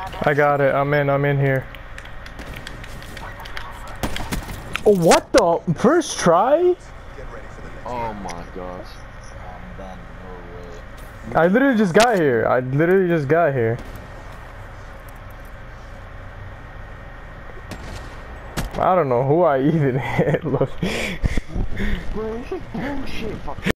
I got it. I'm in here. Oh, what the? First try? Oh my gosh. I'm done. No way. I literally just got here. I don't know who I even hit. Look. Bro, this is bullshit.